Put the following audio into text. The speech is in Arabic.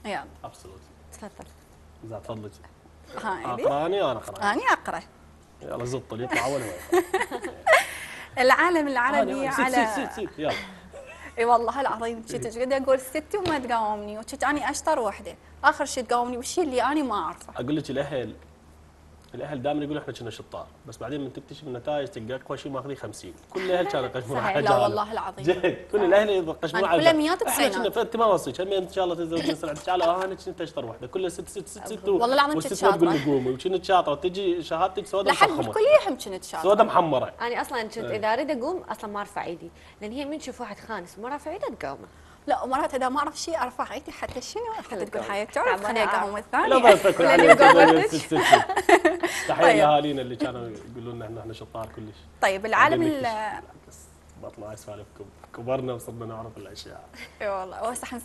يلا ابسولوت. تفضل. زين تفضلي. ها اقراني وانا اقرا. اني اقرا. يلا زط اللي يطلع اول هو يقرا. العالم العربي على سيت يلا. اي والله العظيم كنت قاعده اقول ستي وما تقاومني، وكنت اني اشطر وحده، اخر شيء تقاومني والشيء اللي اني ما اعرفه. اقول لك الاهل دائما يقولوا احنا كنا شطار، بس بعدين من تكتشف النتائج تلقى اقوى شيء ماخذين 50، كل الاهل كانوا يقشمون على لا والله العظيم جد كل الاهل يقشمون على كلها مئات احنا وتسعينات. كنا فانت ما وصيك ان شاء الله تتزوجين سنه ان شاء الله انا كنت اشطر وحده كلها ست والله العظيم كنت والست ما تقول شاطرة. لي قومي وكنت شاطره وتجي شهادتك سوداء لحد مفخمه بالكليه كنت شاطره. سوداء محمره. انا اصلا كنت اذا اريد اقوم اصلا ما ارفع ايدي، لان هي من تشوف واحد خانس وما رافع ايده تقاومه. لا ومرات اذا ما اعرف شيء ارفع ايدي حتى شنو حتى تقول حياك تعبانة تعرف خليني اقاوم الثانيه. لا ما تفكر لأني عليها مقاومتك. تحيه طيب. لاهالينا اللي كانوا يقولوا لنا احنا شطار كلش. طيب العالم بس بطلع اسفل كبرنا وصرنا نعرف الاشياء. اي والله وهسه